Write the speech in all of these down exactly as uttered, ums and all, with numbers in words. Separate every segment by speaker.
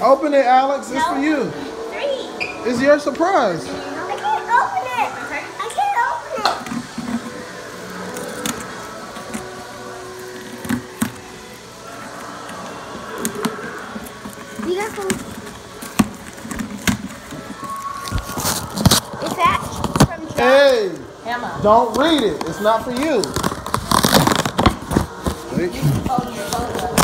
Speaker 1: Open it, Alex. It's
Speaker 2: no.
Speaker 1: for you.
Speaker 2: Three.
Speaker 1: It's your surprise.
Speaker 2: I can't open it. I can't open it. You got some. Is that from John?
Speaker 1: Hey,
Speaker 3: Emma.
Speaker 1: don't read it. It's not for you. Wait.
Speaker 3: Oh, you told us.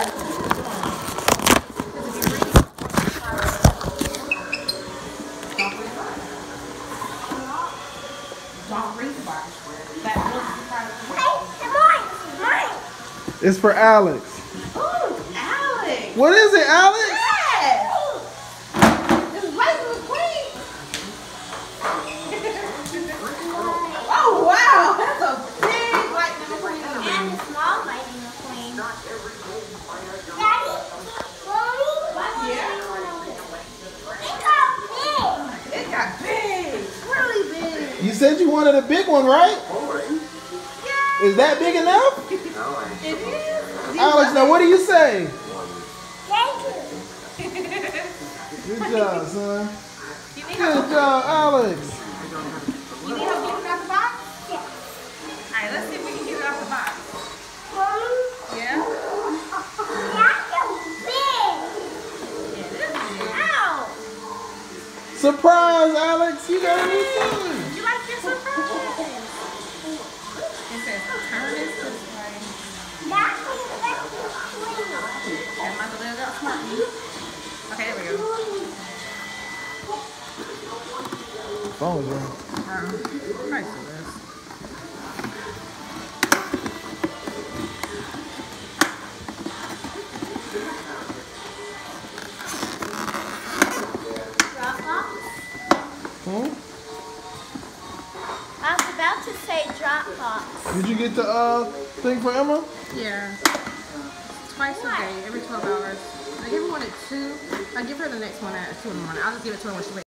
Speaker 3: Don't read the box. That was
Speaker 2: Hey, mine. Mine.
Speaker 1: It's for Alex.
Speaker 3: Ooh, Alex.
Speaker 1: What is it, Alex?
Speaker 3: Yes. It's Lightning McQueen. Oh, wow. That's a big Lightning McQueen.
Speaker 2: And a small Lightning McQueen. Daddy, Mommy,
Speaker 3: Yeah.
Speaker 2: it got big.
Speaker 3: It got big. Really big.
Speaker 1: You said you wanted a big one, right?
Speaker 3: Yeah.
Speaker 1: Is that big enough?
Speaker 3: It is.
Speaker 1: Alex, now what do you say?
Speaker 2: Thank you.
Speaker 1: Good job, son.
Speaker 3: You need
Speaker 1: Good
Speaker 3: help?
Speaker 1: job, Alex.
Speaker 3: You need help getting it out the box?
Speaker 2: Yeah.
Speaker 3: All right, let's see if we can get it out the box.
Speaker 2: Mommy,
Speaker 3: Yeah?
Speaker 2: that's so big.
Speaker 3: Yeah, it is big.
Speaker 2: Ow.
Speaker 1: Surprise, Alex. You got a new phone.
Speaker 3: You like your surprise? It says, turn this this way.
Speaker 2: That's the best McQueen.
Speaker 3: And my little got smart. Okay, there we go.
Speaker 1: Phone's ring.
Speaker 3: Um, nice for this.
Speaker 2: Dropbox?
Speaker 1: Hmm?
Speaker 2: I was about to say Dropbox.
Speaker 1: Did you get the uh thing for Emma?
Speaker 3: Yeah. Twice a day, every twelve hours. I give her one at two. I give her the next one at two in the morning. I'll just give it to her when she wakes up.